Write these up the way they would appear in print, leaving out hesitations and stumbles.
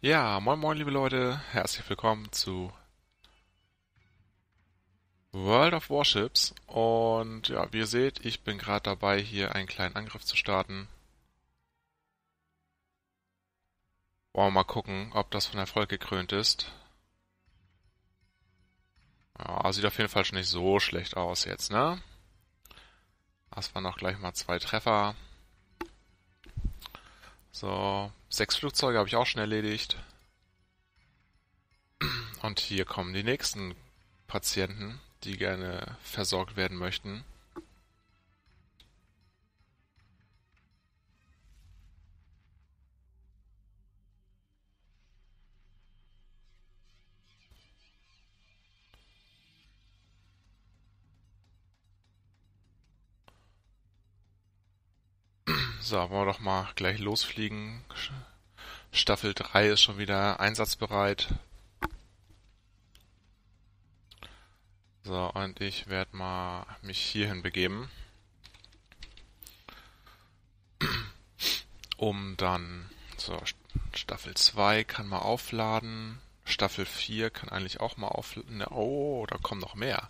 Ja, moin moin liebe Leute, herzlich willkommen zu World of Warships und ja, wie ihr seht, ich bin gerade dabei, hier einen kleinen Angriff zu starten. Wollen wir mal gucken, ob das von Erfolg gekrönt ist. Ja, sieht auf jeden Fall schon nicht so schlecht aus jetzt, ne? Das waren noch gleich mal 2 Treffer. So, 6 Flugzeuge habe ich auch schon erledigt. Und hier kommen die nächsten Patienten, die gerne versorgt werden möchten. So, wollen wir doch mal gleich losfliegen. Staffel 3 ist schon wieder einsatzbereit. So, und ich werde mal mich hierhin begeben, um dann, so, Staffel 2 kann mal aufladen, Staffel 4 kann eigentlich auch mal aufladen. Ne, oh, da kommen noch mehr.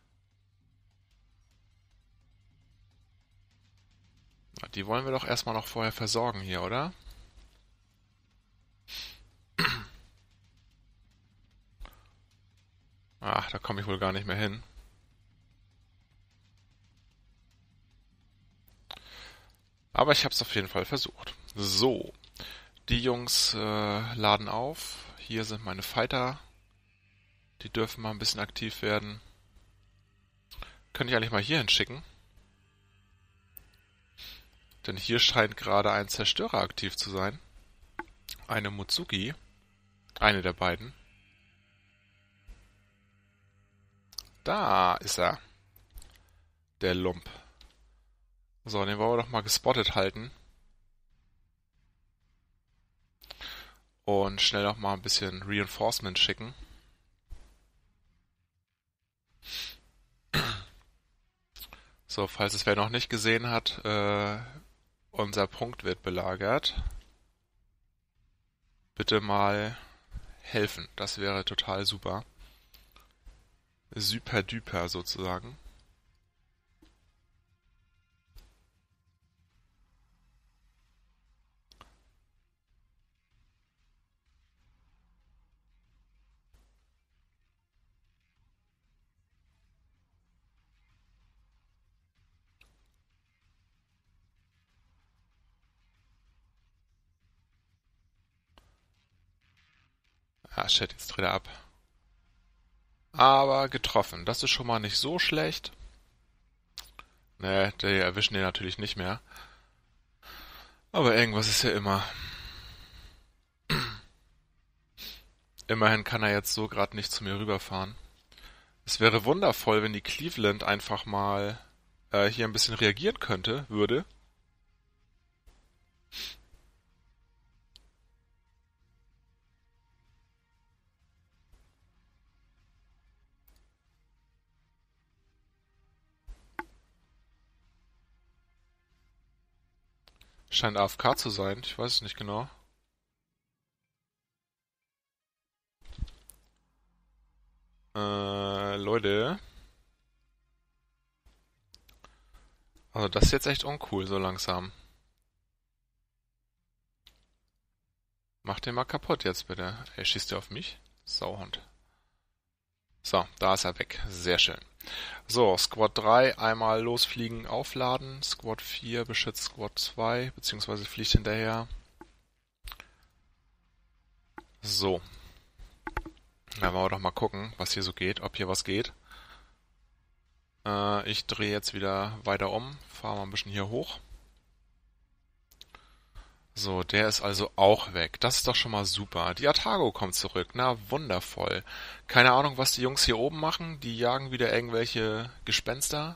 Die wollen wir doch erstmal noch vorher versorgen hier, oder? Ach, da komme ich wohl gar nicht mehr hin. Aber ich habe es auf jeden Fall versucht. So, die Jungs laden auf. Hier sind meine Fighter. Die dürfen mal ein bisschen aktiv werden. Könnte ich eigentlich mal hier hinschicken? Denn hier scheint gerade ein Zerstörer aktiv zu sein. Eine Mutsuki. Eine der beiden. Da ist er. Der Lump. So, den wollen wir doch mal gespottet halten. Und schnell noch mal ein bisschen Reinforcement schicken. So, falls es wer noch nicht gesehen hat, unser Punkt wird belagert. Bitte mal helfen. Das wäre total super. Super duper sozusagen. Ah, shit, jetzt dreht er ab. Aber getroffen. Das ist schon mal nicht so schlecht. Ne, die erwischen den natürlich nicht mehr. Aber irgendwas ist ja immer. Immerhin kann er jetzt so gerade nicht zu mir rüberfahren. Es wäre wundervoll, wenn die Cleveland einfach mal hier ein bisschen reagieren würde. Scheint AFK zu sein, ich weiß es nicht genau. Leute. Also das ist jetzt echt uncool, so langsam. Mach den mal kaputt jetzt bitte. Ey, schießt der auf mich? Sauhund. So, da ist er weg. Sehr schön. So, Squad 3 einmal losfliegen, aufladen. Squad 4 beschützt Squad 2, beziehungsweise fliegt hinterher. So, dann wollen wir doch mal gucken, was hier so geht, ob hier was geht. Ich drehe jetzt wieder weiter um, fahre mal ein bisschen hier hoch. So, der ist also auch weg. Das ist doch schon mal super. Die Atago kommt zurück. Na, wundervoll. Keine Ahnung, was die Jungs hier oben machen. Die jagen wieder irgendwelche Gespenster.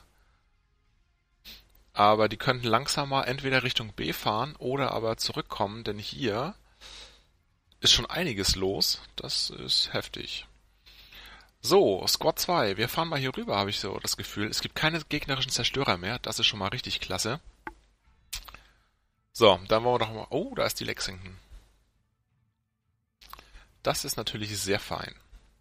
Aber die könnten langsam mal entweder Richtung B fahren oder aber zurückkommen, denn hier ist schon einiges los. Das ist heftig. So, Squad 2. Wir fahren mal hier rüber, habe ich so das Gefühl. Es gibt keine gegnerischen Zerstörer mehr. Das ist schon mal richtig klasse. So, dann wollen wir doch mal. Oh, da ist die Lexington. Das ist natürlich sehr fein.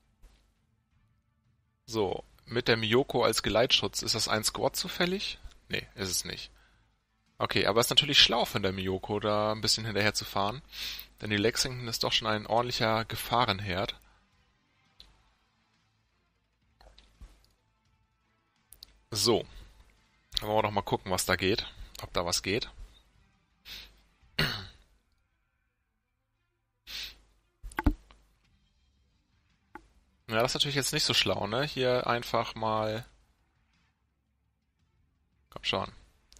So, mit der Miyoko als Geleitschutz, ist das ein Squad zufällig? Nee, ist es nicht. Okay, aber es ist natürlich schlau von der Miyoko, da ein bisschen hinterher zu fahren. Denn die Lexington ist doch schon ein ordentlicher Gefahrenherd. So, dann wollen wir doch mal gucken, was da geht. Ob da was geht. Ja, das ist natürlich jetzt nicht so schlau, ne? Hier einfach mal... Komm schon.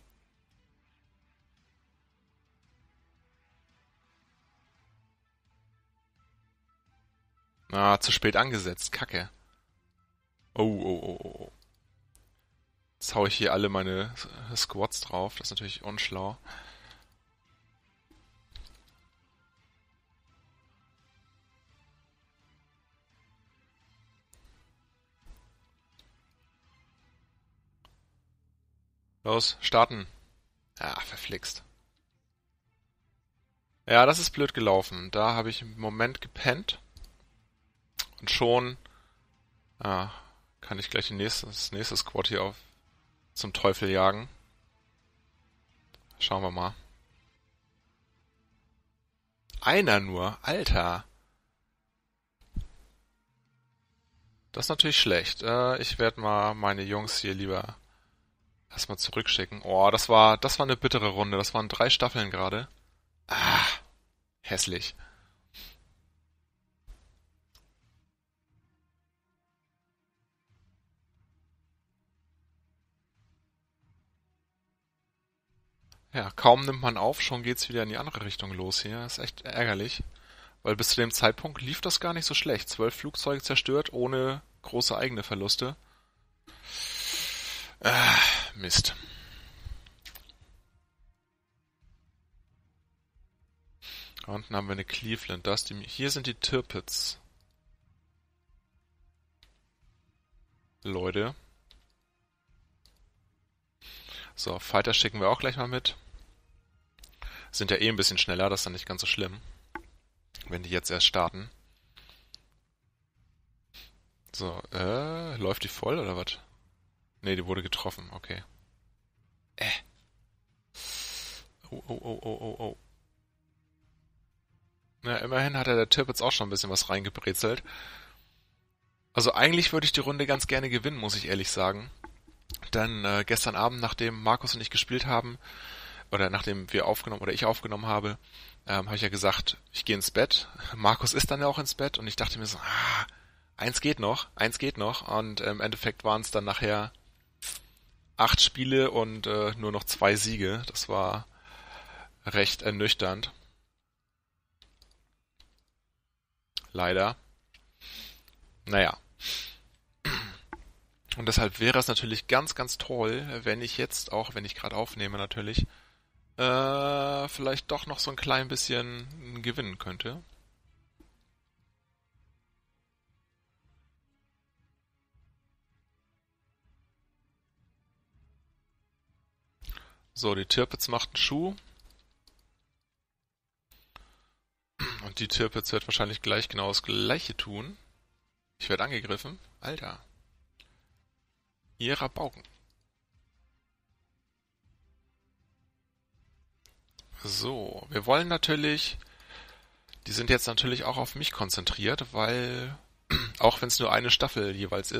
Ah, zu spät angesetzt. Kacke. Oh, oh, oh, oh. Oh. Jetzt hau ich hier alle meine Squads drauf. Das ist natürlich unschlau. Los, starten. Ah, verflixt. Ja, das ist blöd gelaufen. Da habe ich im Moment gepennt. Und schon ah, kann ich gleich das nächste Squad hier auf zum Teufel jagen. Schauen wir mal. Einer nur, Alter. Das ist natürlich schlecht. Ich werde mal meine Jungs hier lieber erstmal zurückschicken. Oh, das war eine bittere Runde. Das waren 3 Staffeln gerade. Ah, hässlich. Ja, kaum nimmt man auf, schon geht's wieder in die andere Richtung los hier. Ist echt ärgerlich, weil bis zu dem Zeitpunkt lief das gar nicht so schlecht. 12 Flugzeuge zerstört, ohne große eigene Verluste. Ah, Mist. Da unten haben wir eine Cleveland. Hier sind die Tirpitz. Leute. So, Fighter schicken wir auch gleich mal mit. Sind ja eh ein bisschen schneller, das ist dann nicht ganz so schlimm, wenn die jetzt erst starten. So, läuft die voll oder was? Nee, die wurde getroffen, okay. Äh. Oh, oh, oh, oh, oh, oh. Na, immerhin hat der Tirpitz auch schon ein bisschen was reingebrezelt. Also eigentlich würde ich die Runde ganz gerne gewinnen, muss ich ehrlich sagen. Denn gestern Abend, nachdem Markus und ich gespielt haben, oder nachdem wir aufgenommen oder ich aufgenommen habe ich ja gesagt, ich gehe ins Bett. Markus ist dann ja auch ins Bett und ich dachte mir so, eins geht noch. Und im Endeffekt waren es dann nachher 8 Spiele und nur noch 2 Siege. Das war recht ernüchternd. Leider. Naja. Und deshalb wäre es natürlich ganz, ganz toll, wenn ich jetzt, auch wenn ich gerade aufnehme natürlich, vielleicht doch noch so ein klein bisschen gewinnen könnte. So, die Tirpitz macht einen Schuh und die Tirpitz wird wahrscheinlich gleich genau das gleiche tun. Ich werde angegriffen. Alter. Ihr Rabauken. So, wir wollen natürlich, die sind jetzt natürlich auch auf mich konzentriert, weil, auch wenn es nur eine Staffel jeweils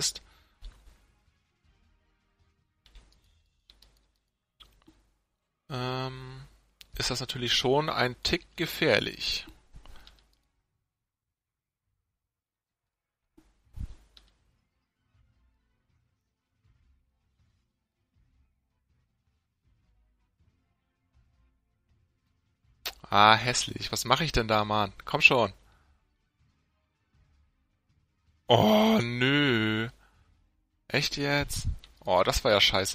ähm, ist das natürlich schon ein Tick gefährlich. Ah, hässlich. Was mache ich denn da, Mann? Komm schon. Oh, nö. Echt jetzt? Oh, das war ja scheiße.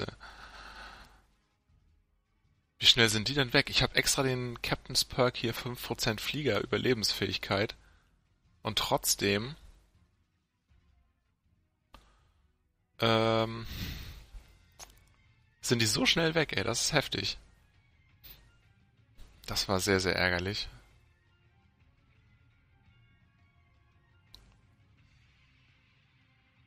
Wie schnell sind die denn weg? Ich habe extra den Captain's Perk hier 5% Flieger Überlebensfähigkeit. Und trotzdem, ähm, sind die so schnell weg, ey. Das ist heftig. Das war sehr, sehr ärgerlich.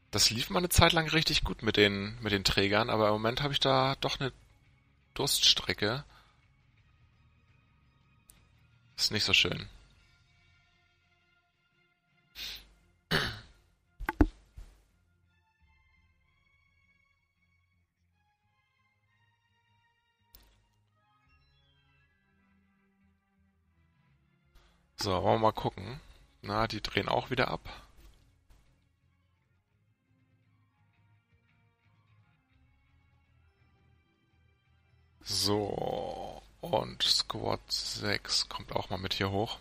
Das lief mal eine Zeit lang richtig gut mit den Trägern, aber im Moment habe ich da doch eine Durststrecke. Ist nicht so schön. So, wollen wir mal gucken. Na, die drehen auch wieder ab. So, und Squad 6 kommt auch mal mit hier hoch.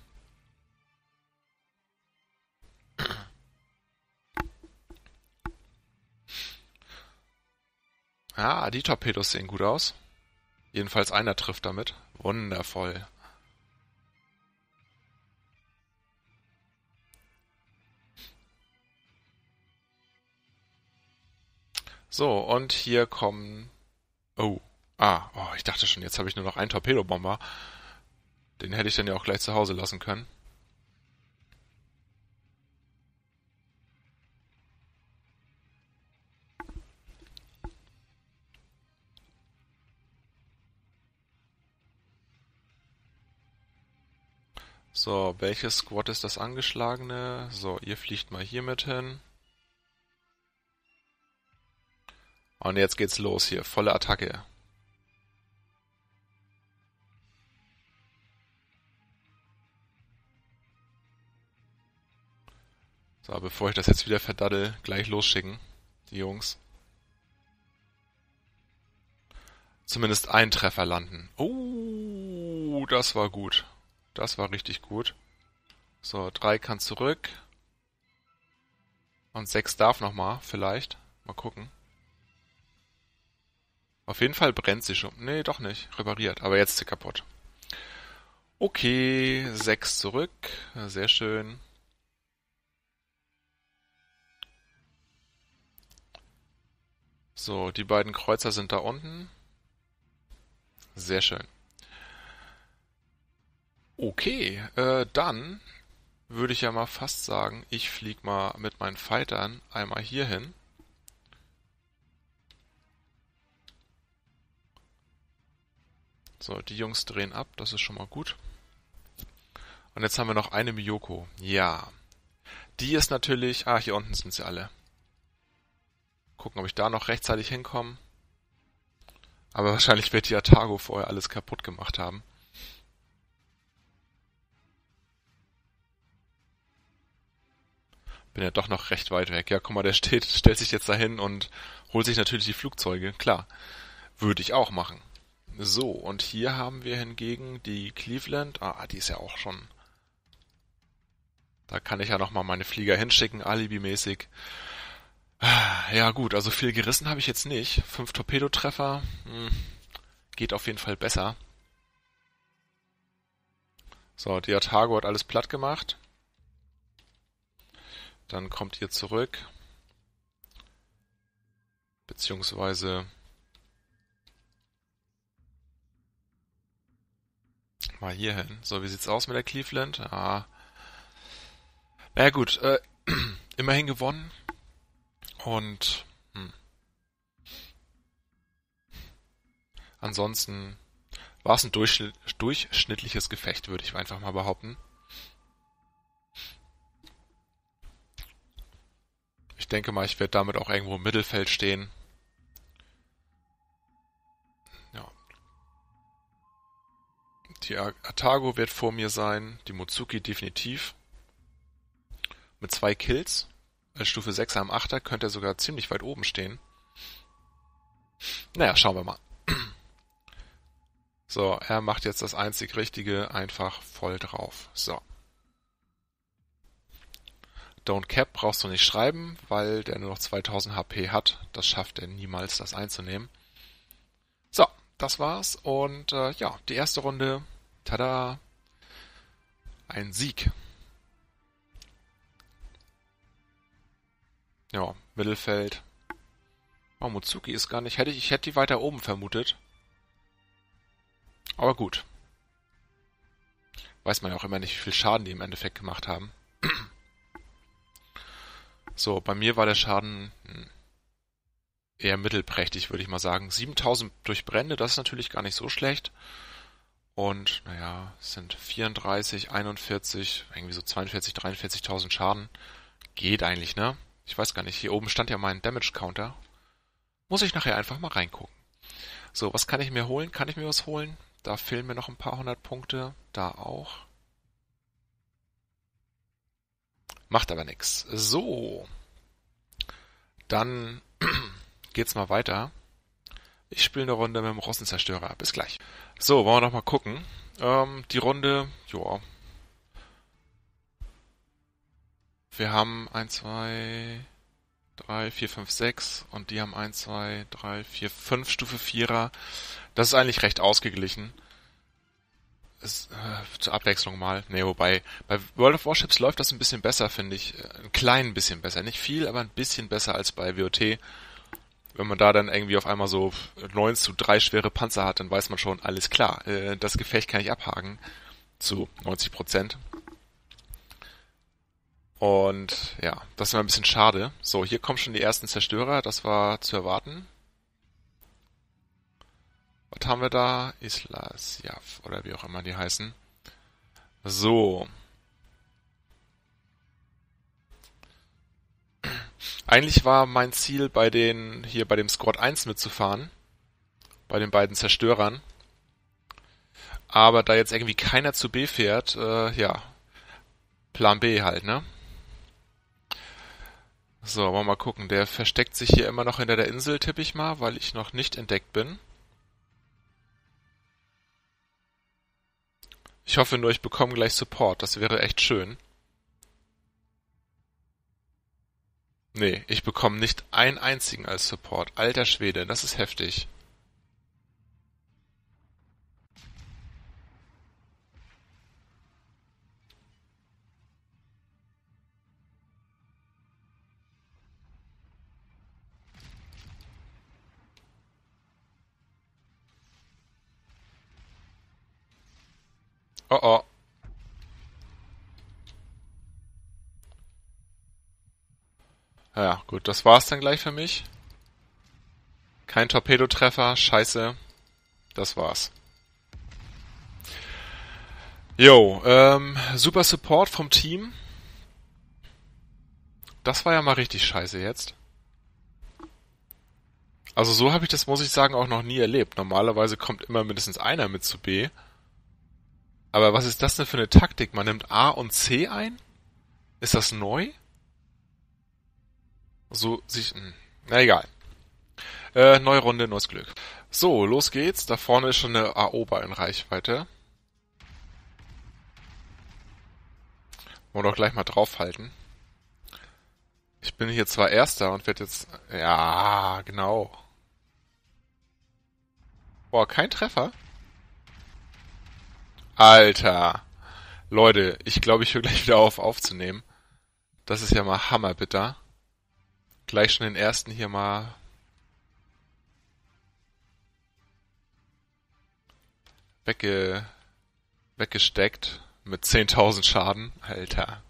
Ah, die Torpedos sehen gut aus. Jedenfalls einer trifft damit. Wundervoll. So, und hier kommen... Oh. Oh, ich dachte schon, jetzt habe ich nur noch einen Torpedobomber. Den hätte ich dann ja auch gleich zu Hause lassen können. So, welches Squad ist das angeschlagene? So, ihr fliegt mal hier mit hin. Und jetzt geht's los hier. Volle Attacke. So, bevor ich das jetzt wieder verdaddel, gleich losschicken. Die Jungs. Zumindest einen Treffer landen. Oh, das war gut. Das war richtig gut. So, 3 kann zurück. Und 6 darf nochmal, vielleicht. Mal gucken. Auf jeden Fall brennt sie schon. Nee, doch nicht. Repariert. Aber jetzt ist sie kaputt. Okay, 6 zurück. Sehr schön. So, die beiden Kreuzer sind da unten. Sehr schön. Okay, dann würde ich ja mal fast sagen, ich fliege mal mit meinen Fightern einmal hier hin. So, die Jungs drehen ab, das ist schon mal gut. Und jetzt haben wir noch eine Miyoko. Ja, die ist natürlich... Ah, hier unten sind sie alle. Gucken, ob ich da noch rechtzeitig hinkomme. Aber wahrscheinlich wird die Atago vorher alles kaputt gemacht haben. Bin ja doch noch recht weit weg. Ja, guck mal, der stellt sich jetzt dahin und holt sich natürlich die Flugzeuge. Klar, würde ich auch machen. So, und hier haben wir hingegen die Cleveland. Ah, die ist ja auch schon... Da kann ich ja nochmal meine Flieger hinschicken, alibimäßig. Ja gut, also viel gerissen habe ich jetzt nicht. 5 Torpedotreffer, geht auf jeden Fall besser. So, die Atago hat alles platt gemacht. Dann kommt ihr zurück. Beziehungsweise mal hier hin. So, wie sieht's aus mit der Cleveland? Ah. Naja gut, immerhin gewonnen. Und ansonsten war es ein durchschnittliches Gefecht, würde ich einfach mal behaupten. Ich denke mal, ich werde damit auch irgendwo im Mittelfeld stehen. Ja. Die Atago wird vor mir sein, die Mozuki definitiv. Mit 2 Kills. Als Stufe 6 am 8er könnte er sogar ziemlich weit oben stehen. Naja, schauen wir mal. So, er macht jetzt das einzig Richtige, einfach voll drauf. So. Don't Cap brauchst du nicht schreiben, weil der nur noch 2000 HP hat. Das schafft er niemals, das einzunehmen. So, das war's. Und ja, die erste Runde. Tada! Ein Sieg. Ja, Mittelfeld. Oh, Mozuki ist gar nicht... Ich hätte die weiter oben vermutet. Aber gut. Weiß man ja auch immer nicht, wie viel Schaden die im Endeffekt gemacht haben. So, bei mir war der Schaden eher mittelprächtig, würde ich mal sagen. 7000 durch Brände, das ist natürlich gar nicht so schlecht. Und, naja, es sind 34, 41, irgendwie so 42, 43.000 Schaden. Geht eigentlich, ne? Ich weiß gar nicht. Hier oben stand ja mein Damage Counter. Muss ich nachher einfach mal reingucken. So, was kann ich mir holen? Kann ich mir was holen? Da fehlen mir noch ein paar hundert Punkte. Da auch. Macht aber nix. So, dann geht's mal weiter. Ich spiele eine Runde mit dem Rossenzerstörer. Bis gleich. So, wollen wir noch mal gucken. Die Runde, ja. Wir haben 1, 2, 3, 4, 5, 6 und die haben 1, 2, 3, 4, 5 Stufe 4er. Das ist eigentlich recht ausgeglichen. Ist, zur Abwechslung mal. Nee, wobei, bei World of Warships läuft das ein bisschen besser, finde ich. Ein klein bisschen besser. Nicht viel, aber ein bisschen besser als bei WoT. Wenn man da dann irgendwie auf einmal so 9:3 schwere Panzer hat, dann weiß man schon, alles klar, das Gefecht kann ich abhaken. Zu 90%. Und ja, das war ein bisschen schade. So, hier kommen schon die ersten Zerstörer, das war zu erwarten. Was haben wir da? Islasjav oder wie auch immer die heißen. So. Eigentlich war mein Ziel hier bei dem Squad 1 mitzufahren. Bei den beiden Zerstörern. Aber da jetzt irgendwie keiner zu B fährt, ja, Plan B halt, ne? So, wollen wir mal gucken. Der versteckt sich hier immer noch hinter der Insel, tippe ich mal, weil ich noch nicht entdeckt bin. Ich hoffe nur, ich bekomme gleich Support. Das wäre echt schön. Nee, ich bekomme nicht einen einzigen als Support. Alter Schwede, das ist heftig. Oh oh. Ja, gut, das war's dann gleich für mich. Kein Torpedotreffer, scheiße. Das war's. Jo, super Support vom Team. Das war ja mal richtig scheiße jetzt. Also so habe ich das, muss ich sagen, auch noch nie erlebt. Normalerweise kommt immer mindestens einer mit zu B. Aber was ist das denn für eine Taktik? Man nimmt A und C ein? Ist das neu? So sich. Na egal. Neue Runde, neues Glück. So, los geht's. Da vorne ist schon eine AOBA in Reichweite. Wollen wir doch gleich mal draufhalten. Ich bin hier zwar Erster und werde jetzt. Ja, genau. Boah, kein Treffer? Alter. Leute, ich glaube, ich höre gleich wieder auf aufzunehmen. Das ist ja mal hammerbitter. Gleich schon den ersten hier mal wegge weggesteckt mit 10.000 Schaden. Alter.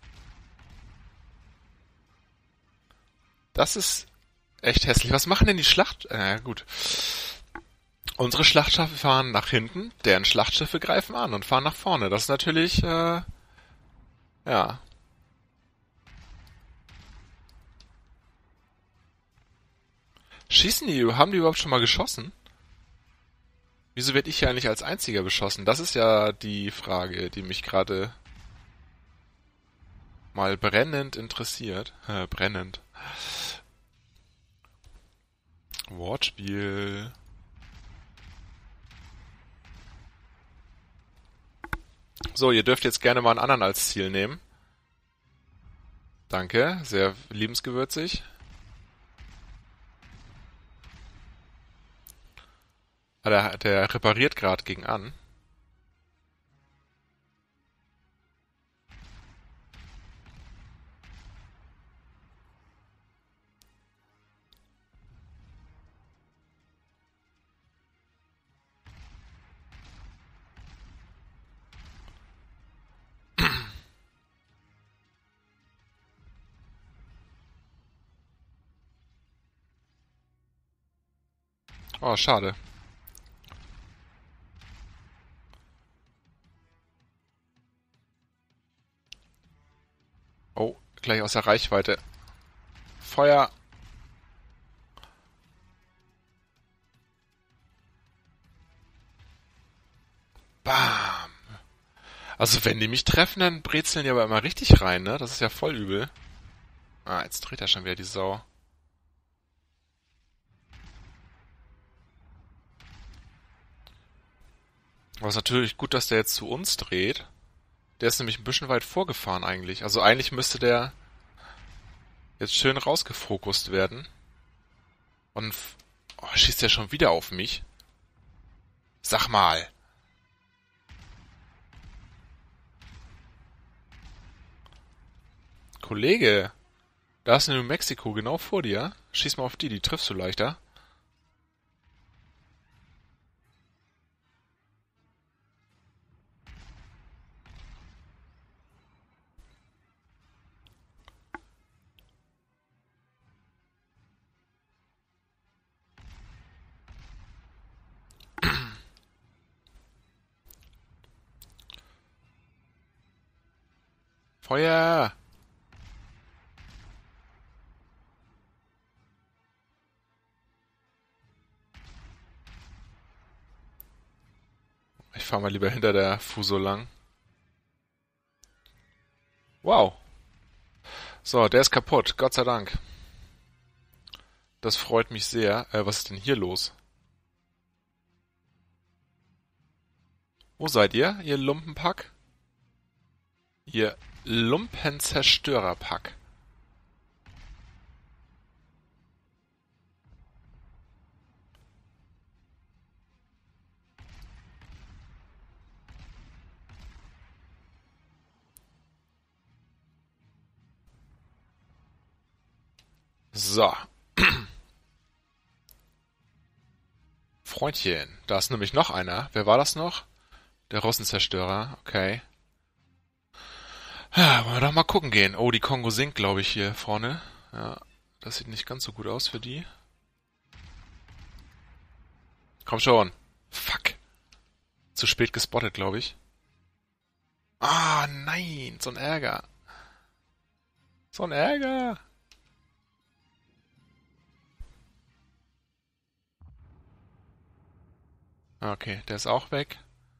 Das ist echt hässlich. Was machen denn die Schlacht... gut. Unsere Schlachtschiffe fahren nach hinten, deren Schlachtschiffe greifen an und fahren nach vorne. Das ist natürlich, ja. Schießen die? Haben die überhaupt schon mal geschossen? Wieso werde ich hier eigentlich als Einziger beschossen? Das ist ja die Frage, die mich gerade mal brennend interessiert. Brennend. Wortspiel. So, ihr dürft jetzt gerne mal einen anderen als Ziel nehmen. Danke, sehr liebensgewürzig. Ah, der repariert gerade gegen an. Oh, schade. Oh, gleich aus der Reichweite. Feuer! Bam! Also wenn die mich treffen, dann brezeln die aber immer richtig rein, ne? Das ist ja voll übel. Ah, jetzt dreht er schon wieder die Sau. Aber es ist natürlich gut, dass der jetzt zu uns dreht. Der ist nämlich ein bisschen weit vorgefahren eigentlich. Also eigentlich müsste der jetzt schön rausgefokust werden. Und schießt der schon wieder auf mich? Sag mal. Kollege, da ist eine New Mexico genau vor dir. Schieß mal auf die, die triffst du leichter. Feuer! Ich fahr mal lieber hinter der Fuso lang. Wow. So, der ist kaputt. Gott sei Dank. Das freut mich sehr. Was ist denn hier los? Wo seid ihr Lumpenpack? Ihr Lumpenzerstörerpack. So. Freundchen, da ist nämlich noch einer. Wer war das noch? Der Russenzerstörer, okay. Ja, wollen wir doch mal gucken gehen. Oh, die Kongo sinkt, glaube ich, hier vorne. Ja, das sieht nicht ganz so gut aus für die. Komm schon. Fuck. Zu spät gespottet, glaube ich. Ah, nein, so ein Ärger. So ein Ärger. Okay, der ist auch weg.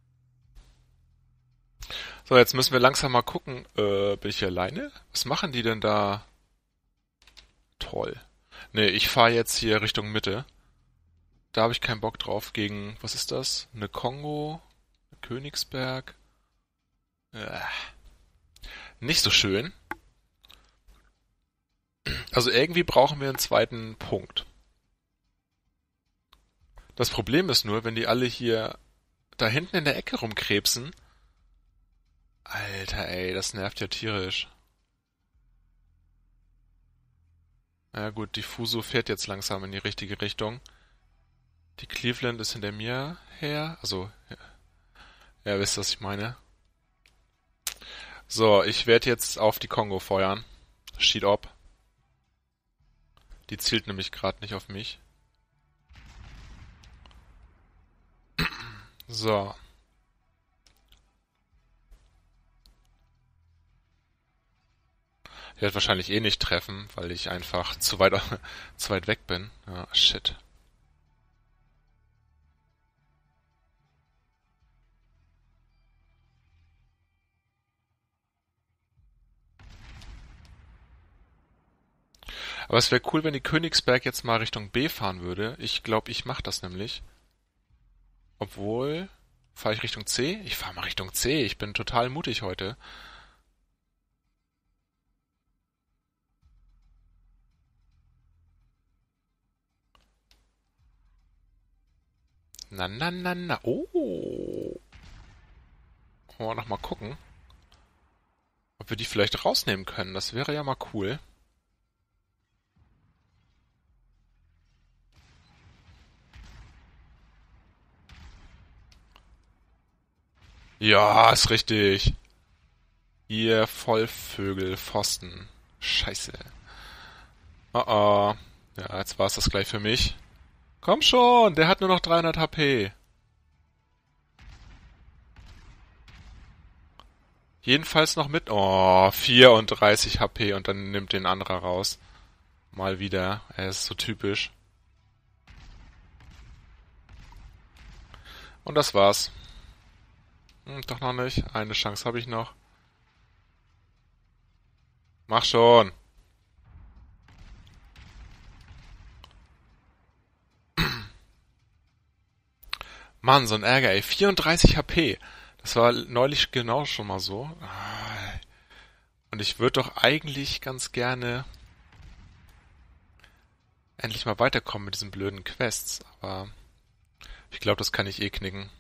So, jetzt müssen wir langsam mal gucken. Bin ich hier alleine? Was machen die denn da? Toll. Nee, ich fahre jetzt hier Richtung Mitte. Da habe ich keinen Bock drauf gegen, was ist das? Eine Kongo? Königsberg? Äh, nicht so schön. Also irgendwie brauchen wir einen zweiten Punkt. Das Problem ist nur, wenn die alle hier da hinten in der Ecke rumkrebsen. Alter, ey, das nervt ja tierisch. Na gut, die Fuso fährt jetzt langsam in die richtige Richtung. Die Cleveland ist hinter mir her. Also, ja, wisst ihr, was ich meine. So, ich werde jetzt auf die Kongo feuern. Sheet up. Die zielt nämlich gerade nicht auf mich. So. Die wird wahrscheinlich eh nicht treffen, weil ich einfach zu weit weg bin. Ah, shit. Aber es wäre cool, wenn die Königsberg jetzt mal Richtung B fahren würde. Ich glaube, ich mache das nämlich. Obwohl, fahre ich Richtung C? Ich fahre mal Richtung C. Ich bin total mutig heute. Na, na, na, na. Oh. Wollen wir noch mal gucken, ob wir die vielleicht rausnehmen können. Das wäre ja mal cool. Ja, ist richtig. Ihr Vollvögel, Pfosten. Scheiße. Oh oh. Ja, jetzt war es das gleich für mich. Komm schon, der hat nur noch 300 HP. Jedenfalls noch mit... Oh, 34 HP und dann nimmt den anderer raus. Mal wieder. Er ist so typisch. Und das war's. Doch noch nicht. Eine Chance habe ich noch. Mach schon. Mann, so ein Ärger, ey. 34 HP. Das war neulich genau schon mal so. Und ich würde doch eigentlich ganz gerne endlich mal weiterkommen mit diesen blöden Quests. Aber ich glaube, das kann ich eh knicken.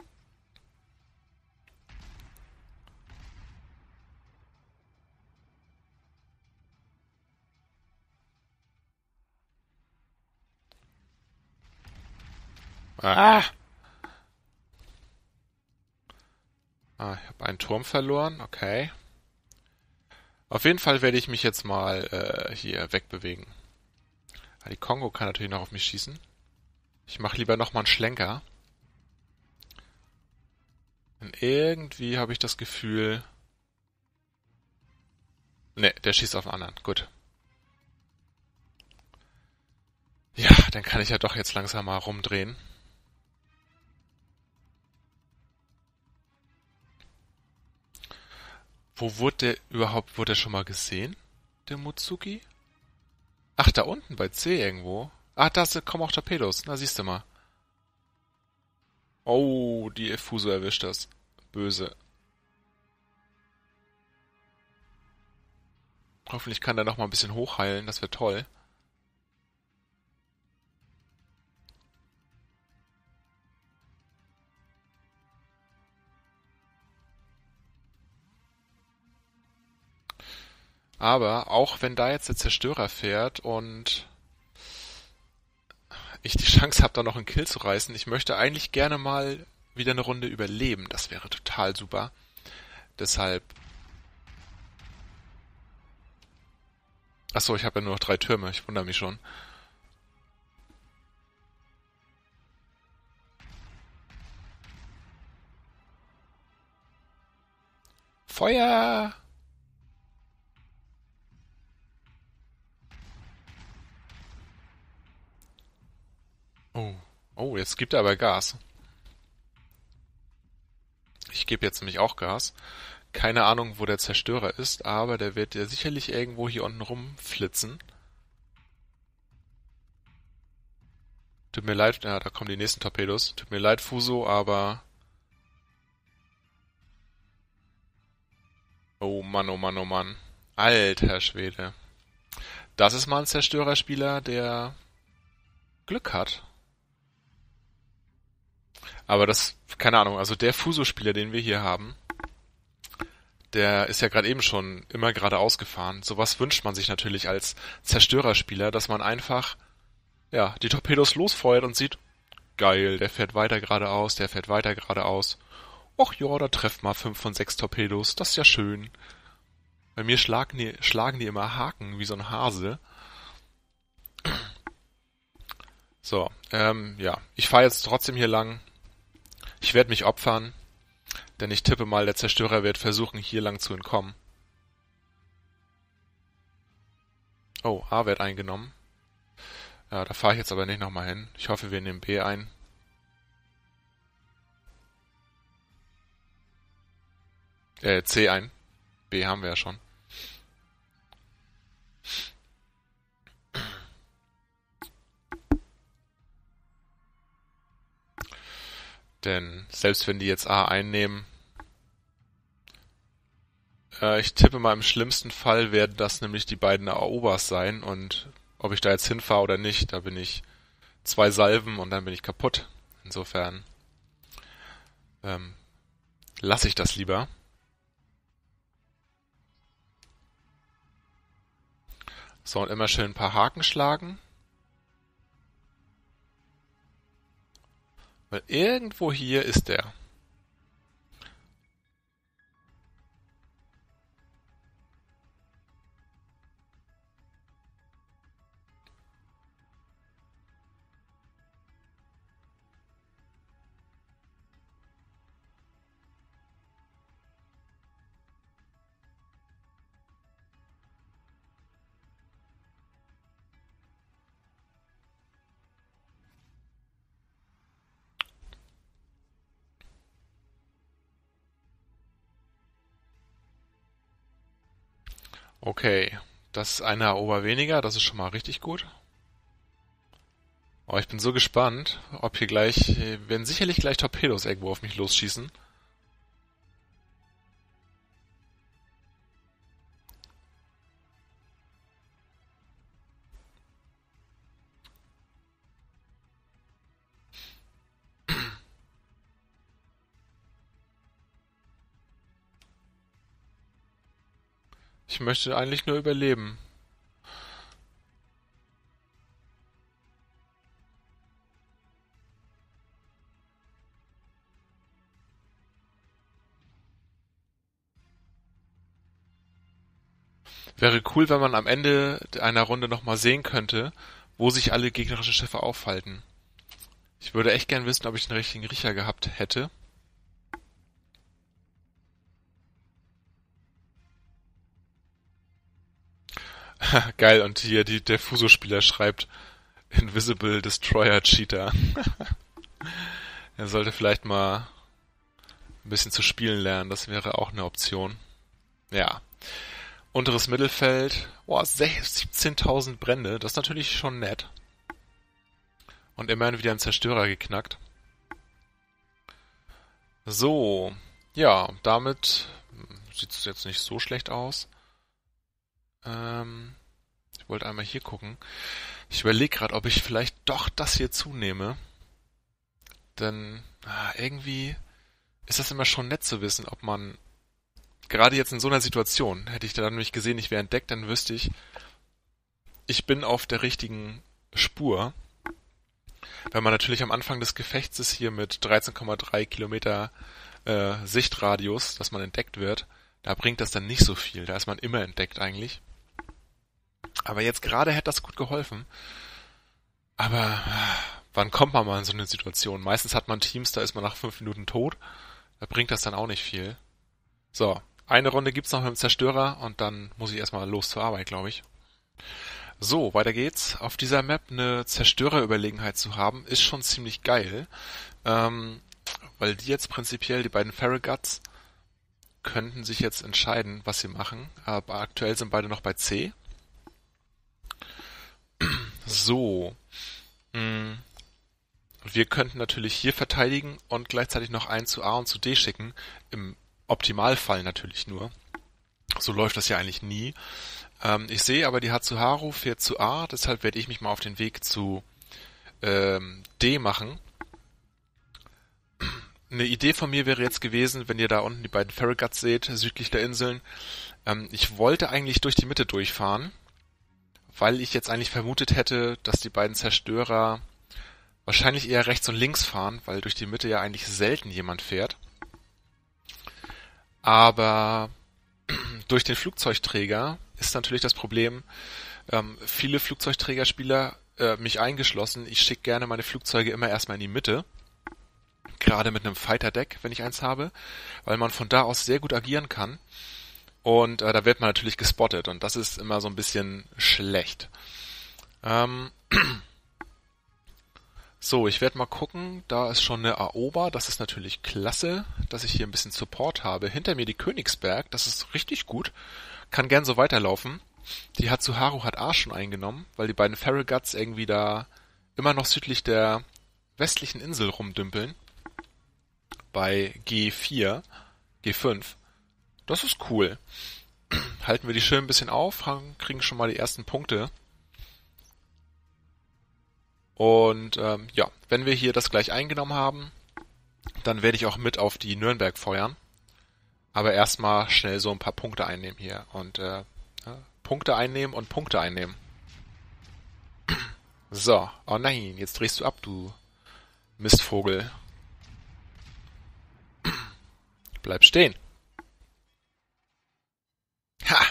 Ah! Ich habe einen Turm verloren. Okay. Auf jeden Fall werde ich mich jetzt mal hier wegbewegen. Die Kongo kann natürlich noch auf mich schießen. Ich mache lieber nochmal einen Schlenker. Denn irgendwie habe ich das Gefühl... Ne, der schießt auf den anderen. Gut. Ja, dann kann ich ja doch jetzt langsam mal rumdrehen. Wurde der schon mal gesehen? Der Mutsuki? Ach, da unten bei C irgendwo. Ah, kommen auch Torpedos. Na, siehst du mal. Oh, die Fuso erwischt das. Böse. Hoffentlich kann der noch mal ein bisschen hochheilen. Das wäre toll. Aber auch wenn da jetzt der Zerstörer fährt und ich die Chance habe, da noch einen Kill zu reißen, ich möchte eigentlich gerne mal wieder eine Runde überleben. Das wäre total super. Deshalb... Achso, ich habe ja nur noch 3 Türme. Ich wundere mich schon. Feuer! Oh. Oh, jetzt gibt er aber Gas. Ich gebe jetzt nämlich auch Gas. Keine Ahnung, wo der Zerstörer ist, aber der wird ja sicherlich irgendwo hier unten rumflitzen. Tut mir leid, ja, da kommen die nächsten Torpedos. Tut mir leid, Fuso, aber... Oh Mann, oh Mann, oh Mann. Alter Schwede. Das ist mal ein Zerstörerspieler, der Glück hat. Aber das, keine Ahnung, also der Fuso-Spieler, den wir hier haben, der ist ja gerade eben schon immer geradeaus gefahren. Sowas wünscht man sich natürlich als Zerstörerspieler, dass man einfach, ja, die Torpedos losfeuert und sieht, geil, der fährt weiter geradeaus, der fährt weiter geradeaus. Och ja, da trefft mal 5 von 6 Torpedos, das ist ja schön. Bei mir schlagen die immer Haken wie so ein Hase. So, ja, ich fahre jetzt trotzdem hier lang. Ich werde mich opfern, denn ich tippe mal, der Zerstörer wird versuchen, hier lang zu entkommen. Oh, A wird eingenommen. Ja, da fahre ich jetzt aber nicht nochmal hin. Ich hoffe, wir nehmen B ein. C ein. B haben wir ja schon. Denn selbst wenn die jetzt A einnehmen, ich tippe mal, im schlimmsten Fall werden das nämlich die beiden Aobas sein und ob ich da jetzt hinfahre oder nicht, da bin ich 2 Salven und dann bin ich kaputt. Insofern lasse ich das lieber. So, und immer schön ein paar Haken schlagen. Weil irgendwo hier ist der. Okay, das ist eine Erober weniger, das ist schon mal richtig gut. Oh, ich bin so gespannt, ob hier gleich, werden sicherlich gleich Torpedos irgendwo auf mich losschießen. Ich möchte eigentlich nur überleben. Wäre cool, wenn man am Ende einer Runde nochmal sehen könnte, wo sich alle gegnerischen Schiffe aufhalten. Ich würde echt gern wissen, ob ich den richtigen Riecher gehabt hätte. Geil, und hier der Fuso-Spieler schreibt Invisible Destroyer Cheater. Er sollte vielleicht mal ein bisschen zu spielen lernen, das wäre auch eine Option. Ja. Unteres Mittelfeld, boah, 17.000 Brände, das ist natürlich schon nett. Und immerhin wieder ein Zerstörer geknackt. So, ja, damit sieht es jetzt nicht so schlecht aus. Ich wollte einmal hier gucken. Ich überlege gerade, ob ich vielleicht doch das hier zunehme. Denn irgendwie ist das immer schon nett zu wissen, ob man, gerade jetzt in so einer Situation, hätte ich dann nämlich gesehen, ich wäre entdeckt, dann wüsste ich, ich bin auf der richtigen Spur. Wenn man natürlich am Anfang des Gefechts ist, hier mit 13,3 Kilometer Sichtradius, dass man entdeckt wird, da bringt das dann nicht so viel. Da ist man immer entdeckt eigentlich. Aber jetzt gerade hätte das gut geholfen. Aber wann kommt man mal in so eine Situation? Meistens hat man Teams, da ist man nach 5 Minuten tot. Da bringt das dann auch nicht viel. So, eine Runde gibt's noch mit dem Zerstörer und dann muss ich erstmal los zur Arbeit, glaube ich. So, weiter geht's. Auf dieser Map eine Zerstörerüberlegenheit zu haben, ist schon ziemlich geil. Weil die jetzt prinzipiell, die beiden Farraguts, könnten sich jetzt entscheiden, was sie machen. Aber aktuell sind beide noch bei C. So. Wir könnten natürlich hier verteidigen und gleichzeitig noch einen zu A und zu D schicken. Im Optimalfall natürlich nur. So läuft das ja eigentlich nie. Ich sehe aber, die Hatsuharu fährt zu A, deshalb werde ich mich mal auf den Weg zu D machen. Eine Idee von mir wäre jetzt gewesen, wenn ihr da unten die beiden Farraguts seht, südlich der Inseln. Ich wollte eigentlich durch die Mitte durchfahren, weil ich jetzt eigentlich vermutet hätte, dass die beiden Zerstörer wahrscheinlich eher rechts und links fahren, weil durch die Mitte ja eigentlich selten jemand fährt. Aber durch den Flugzeugträger ist natürlich das Problem, viele Flugzeugträgerspieler, mich eingeschlossen, ich schicke gerne meine Flugzeuge immer erstmal in die Mitte, gerade mit einem Fighter-Deck, wenn ich eins habe, weil man von da aus sehr gut agieren kann. Und da wird man natürlich gespottet und das ist immer so ein bisschen schlecht. So, ich werde mal gucken, da ist schon eine Aoba, das ist natürlich klasse, dass ich hier ein bisschen Support habe. Hinter mir die Königsberg, das ist richtig gut, kann gern so weiterlaufen. Die Hatsuharu hat A schon eingenommen, weil die beiden Farraguts irgendwie da immer noch südlich der westlichen Insel rumdümpeln. Bei G4, G5. Das ist cool. Halten wir die schön ein bisschen auf, kriegen schon mal die ersten Punkte. Und ja, wenn wir hier das gleich eingenommen haben, dann werde ich auch mit auf die Nürnberg feuern. Aber erstmal schnell so ein paar Punkte einnehmen hier. Und Punkte einnehmen und Punkte einnehmen. So, oh nein, jetzt drehst du ab, du Mistvogel. Bleib stehen. Ha!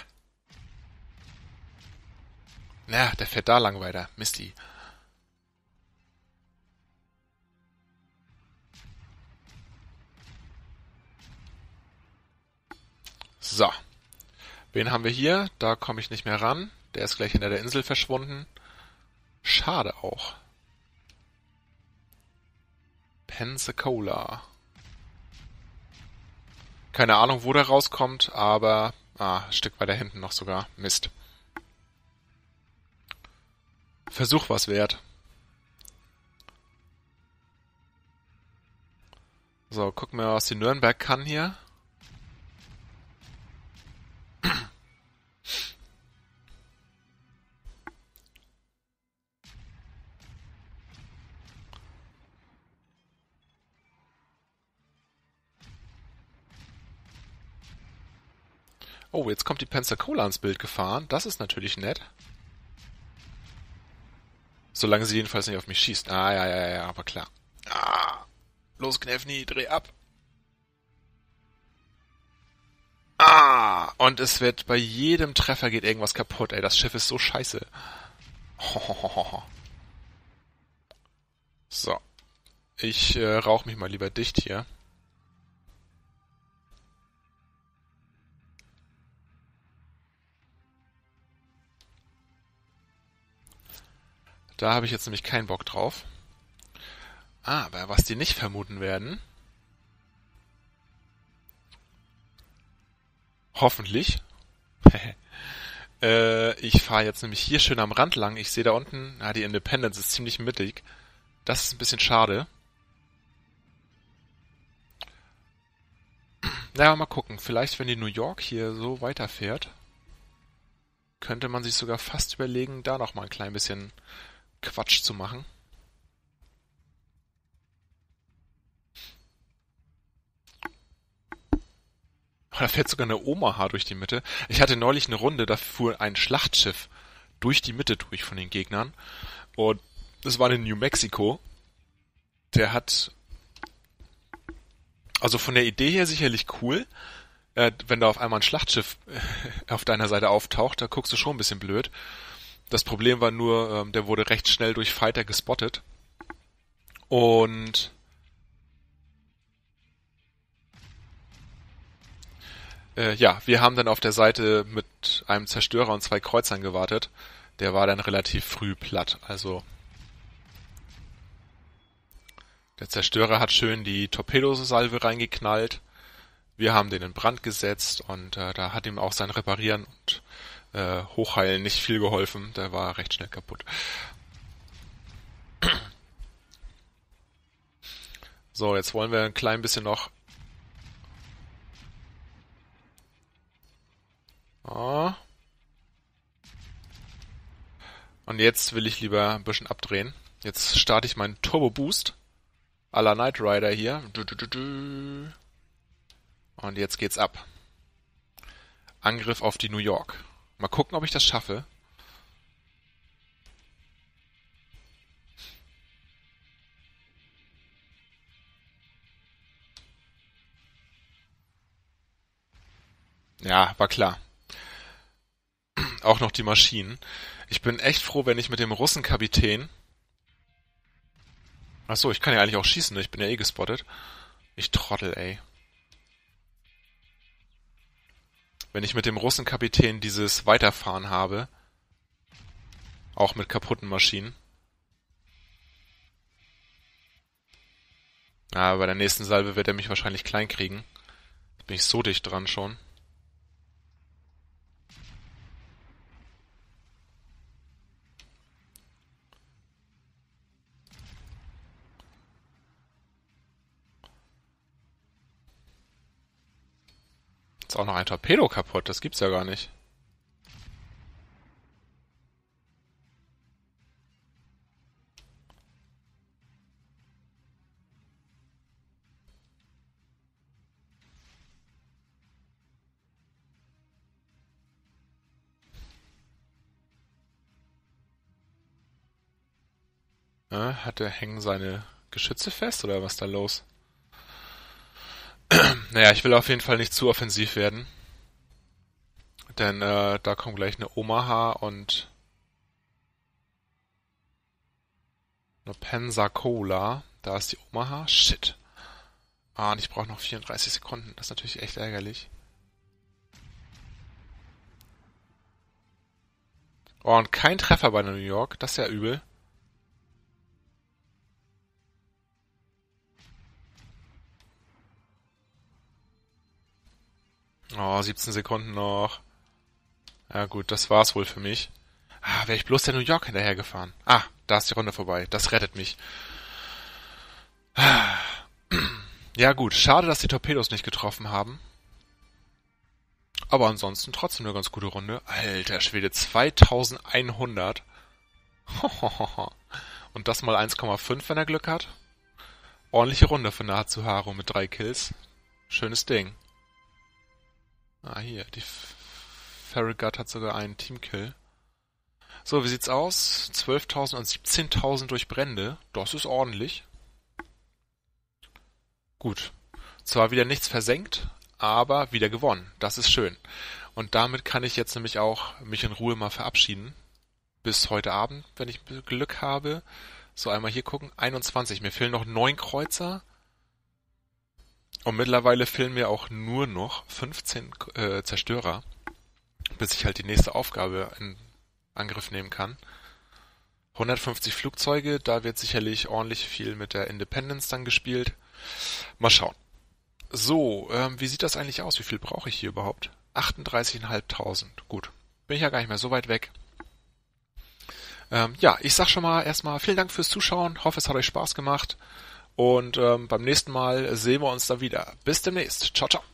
Na, der fährt da lang weiter. Misty. So. Wen haben wir hier? Da komme ich nicht mehr ran. Der ist gleich hinter der Insel verschwunden. Schade auch. Pensacola. Keine Ahnung, wo der rauskommt, aber Ah, ein Stück weiter hinten noch sogar. Mist. Versuch was wert. So, gucken wir, was die Nürnberg kann hier. Oh, jetzt kommt die Pensacola ins Bild gefahren. Das ist natürlich nett. Solange sie jedenfalls nicht auf mich schießt. Ah, ja, ja, ja, aber klar. Ah, los, Kneffni, dreh ab. Ah, und es wird bei jedem Treffer geht irgendwas kaputt, ey. Das Schiff ist so scheiße. Hohohoho. So, ich rauch mich mal lieber dicht hier. Da habe ich jetzt nämlich keinen Bock drauf. Aber was die nicht vermuten werden, hoffentlich, ich fahre jetzt nämlich hier schön am Rand lang. Ich sehe da unten, die Independence ist ziemlich mittig. Das ist ein bisschen schade. Naja, mal gucken. Vielleicht, wenn die New York hier so weiterfährt, könnte man sich sogar fast überlegen, da noch mal ein klein bisschen Quatsch zu machen. Oh, da fährt sogar eine Omaha durch die Mitte. Ich hatte neulich eine Runde, da fuhr ein Schlachtschiff durch die Mitte durch von den Gegnern. Und das war in New Mexico. Der hat, also von der Idee her sicherlich cool. Wenn da auf einmal ein Schlachtschiff auf deiner Seite auftaucht, da guckst du schon ein bisschen blöd. Das Problem war nur, der wurde recht schnell durch Fighter gespottet. Und ja, wir haben dann auf der Seite mit einem Zerstörer und 2 Kreuzern gewartet. Der war dann relativ früh platt. Also der Zerstörer hat schön die Torpedosalve reingeknallt. Wir haben den in Brand gesetzt und da hat ihm auch sein Reparieren und Hochheilen nicht viel geholfen. Der war recht schnell kaputt. So, jetzt wollen wir ein klein bisschen noch. Oh. Und jetzt will ich lieber ein bisschen abdrehen. Jetzt starte ich meinen Turbo Boost à la Knight Rider hier. Und jetzt geht's ab. Angriff auf die New York. Mal gucken, ob ich das schaffe. Ja, war klar. Auch noch die Maschinen. Ich bin echt froh, wenn ich mit dem Russenkapitän. Ach so, ich kann ja eigentlich auch schießen, ne? Ich bin ja eh gespottet. Ich Trottel, ey. Wenn ich mit dem Russenkapitän dieses Weiterfahren habe, auch mit kaputten Maschinen. Ja, bei der nächsten Salve wird er mich wahrscheinlich klein kriegen. Da bin ich so dicht dran schon. Ist auch noch ein Torpedo kaputt, das gibt's ja gar nicht. Hat der Hängen seine Geschütze fest oder was ist da los? Naja, ich will auf jeden Fall nicht zu offensiv werden. Denn da kommt gleich eine Omaha und eine Pensacola. Da ist die Omaha. Shit. Ah, und ich brauche noch 34 Sekunden. Das ist natürlich echt ärgerlich. Oh, und kein Treffer bei der New York. Das ist ja übel. Oh, 17 Sekunden noch. Ja gut, das war's wohl für mich. Wäre ich bloß der New York hinterhergefahren. Da ist die Runde vorbei. Das rettet mich. Ja gut, schade, dass die Torpedos nicht getroffen haben. Aber ansonsten trotzdem eine ganz gute Runde. Alter Schwede, 2100. Und das mal 1,5, wenn er Glück hat. Ordentliche Runde für Natsuharu mit 3 Kills. Schönes Ding. Hier, die Farragut hat sogar einen Teamkill. So, wie sieht's aus? 12.000 und 17.000 durch Brände. Das ist ordentlich. Gut. Zwar wieder nichts versenkt, aber wieder gewonnen. Das ist schön. Und damit kann ich jetzt nämlich auch mich in Ruhe mal verabschieden. Bis heute Abend, wenn ich Glück habe. So, einmal hier gucken. 21. Mir fehlen noch 9 Kreuzer. Und mittlerweile fehlen mir auch nur noch 15 Zerstörer. Bis ich halt die nächste Aufgabe in Angriff nehmen kann. 150 Flugzeuge. Da wird sicherlich ordentlich viel mit der Independence dann gespielt. Mal schauen. So, wie sieht das eigentlich aus? Wie viel brauche ich hier überhaupt? 38.500. Gut. Bin ich ja gar nicht mehr so weit weg. Ja, ich sag schon mal erstmal vielen Dank fürs Zuschauen. Hoffe, es hat euch Spaß gemacht. Und beim nächsten Mal sehen wir uns dann wieder. Bis demnächst. Ciao, ciao.